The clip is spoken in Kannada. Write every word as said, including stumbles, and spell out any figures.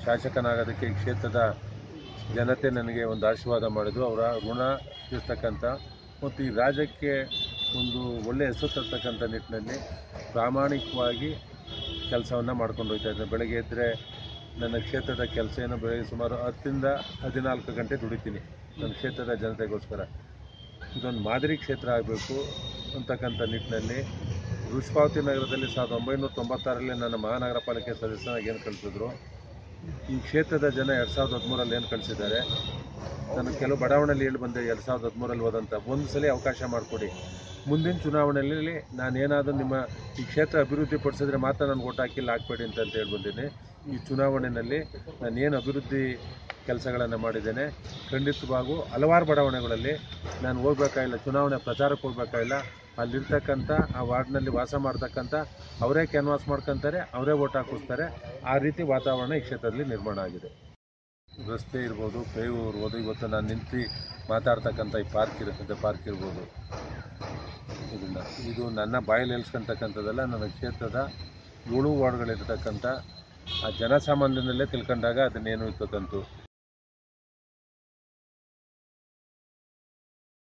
ಶಾಸಕನಾಗೋದಕ್ಕೆ ಈ ಕ್ಷೇತ್ರದ ಜನತೆ ನನಗೆ ಒಂದು ಆಶೀರ್ವಾದ ಮಾಡಿದ್ರು. ಅವರ ಋಣ ತೀರಿಸ್ತಕ್ಕಂಥ ಮತ್ತು ಈ ರಾಜ್ಯಕ್ಕೆ ಒಂದು ಒಳ್ಳೆಯ ಹೆಸರು ತರ್ತಕ್ಕಂಥ ನಿಟ್ಟಿನಲ್ಲಿ ಪ್ರಾಮಾಣಿಕವಾಗಿ ಕೆಲಸವನ್ನು ಮಾಡ್ಕೊಂಡು ಹೋಗ್ತಾ ಇದ್ದೀನಿ. ಬೆಳಗ್ಗೆ ಎದ್ದರೆ ನನ್ನ ಕ್ಷೇತ್ರದ ಕೆಲಸ ಏನು, ಬೆಳಗ್ಗೆ ಸುಮಾರು ಹತ್ತರಿಂದ ಹದಿನಾಲ್ಕು ಗಂಟೆ ದುಡಿತೀನಿ ನನ್ನ ಕ್ಷೇತ್ರದ ಜನತೆಗೋಸ್ಕರ. ಇದೊಂದು ಮಾದರಿ ಕ್ಷೇತ್ರ ಆಗಬೇಕು ಅಂತಕ್ಕಂಥ ನಿಟ್ಟಿನಲ್ಲಿ ವೃಷಭಾವತಿ ನಗರದಲ್ಲಿ ಸಾವಿರದ ಒಂಬೈನೂರ ತೊಂಬತ್ತಾರರಲ್ಲಿ ನನ್ನ ಮಹಾನಗರ ಪಾಲಿಕೆ ಸದಸ್ಯನಾಗಿ ಏನು ಕಳಿಸಿದ್ರು, ಈ ಕ್ಷೇತ್ರದ ಜನ ಎರಡು ಸಾವಿರದ ಹದಿಮೂರಲ್ಲಿ ಏನು ಕಳಿಸಿದ್ದಾರೆ. ನಾನು ಕೆಲವು ಬಡಾವಣೆಯಲ್ಲಿ ಹೇಳಿ ಬಂದೆ, ಎರಡು ಸಾವಿರದ ಹದಿಮೂರಲ್ಲಿ ಹೋದಂಥ ಒಂದು ಸಲ ಅವಕಾಶ ಮಾಡಿಕೊಡಿ, ಮುಂದಿನ ಚುನಾವಣೆಯಲ್ಲಿ ನಾನೇನಾದರೂ ನಿಮ್ಮ ಈ ಕ್ಷೇತ್ರ ಅಭಿವೃದ್ಧಿ ಪಡಿಸಿದ್ರೆ ಮಾತ್ರ ನಾನು ಓಟ್ ಹಾಕಿಲ್ಲ ಹಾಕ್ಬೇಡಿ ಅಂತ ಅಂತ ಹೇಳಿ ಬಂದಿದ್ದೀನಿ. ಈ ಚುನಾವಣೆಯಲ್ಲಿ ನಾನೇನು ಅಭಿವೃದ್ಧಿ ಕೆಲಸಗಳನ್ನು ಮಾಡಿದ್ದೇನೆ, ಖಂಡಿತವಾಗೂ ಹಲವಾರು ಬಡಾವಣೆಗಳಲ್ಲಿ ನಾನು ಹೋಗ್ಬೇಕಾಗಿಲ್ಲ, ಚುನಾವಣೆ ಪ್ರಚಾರಕ್ಕೆ ಹೋಗ್ಬೇಕಾಗಿಲ್ಲ, ಅಲ್ಲಿರ್ತಕ್ಕಂಥ ಆ ವಾರ್ಡ್ನಲ್ಲಿ ವಾಸ ಮಾಡ್ತಕ್ಕಂಥ ಅವರೇ ಕ್ಯಾನ್ವಾಸ್ ಮಾಡ್ಕೊತಾರೆ, ಅವರೇ ಓಟ್ ಹಾಕಿಸ್ತಾರೆ. ಆ ರೀತಿ ವಾತಾವರಣ ಈ ಕ್ಷೇತ್ರದಲ್ಲಿ ನಿರ್ಮಾಣ ಆಗಿದೆ. ರಸ್ತೆ ಇರ್ಬೋದು, ಪೇವು ಇರ್ಬೋದು, ಇವತ್ತು ನಾನು ನಿಂತು ಮಾತಾಡ್ತಕ್ಕಂಥ ಈ ಪಾರ್ಕ್ ಇರುತ್ತೆ, ಪಾರ್ಕ್ ಇರ್ಬೋದು, ಇದನ್ನು ಇದು ನನ್ನ ಬಾಯಲ್ಲಿ ಹೇಳ್ಸ್ಕೊಳ್ತಕ್ಕಂಥದ್ದೆಲ್ಲ ನನ್ನ ಕ್ಷೇತ್ರದ ಏಳು ವಾರ್ಡ್ಗಳಿರ್ತಕ್ಕಂಥ ಆ ಜನಸಾಮಾನ್ಯನಲ್ಲೇ ತಿಳ್ಕೊಂಡಾಗ ಅದನ್ನೇನು ಇರ್ತಕ್ಕಂಥ